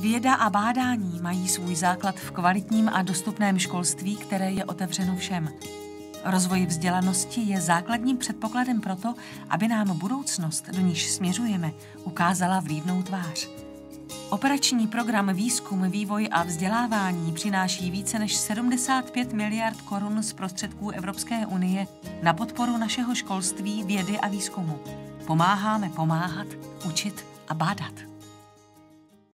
Věda a bádání mají svůj základ v kvalitním a dostupném školství, které je otevřeno všem. Rozvoj vzdělanosti je základním předpokladem pro to, aby nám budoucnost, do níž směřujeme, ukázala vlídnou tvář. Operační program Výzkum, vývoj a vzdělávání přináší více než 75 miliard korun z prostředků Evropské unie na podporu našeho školství, vědy a výzkumu. Pomáháme pomáhat, učit a bádat.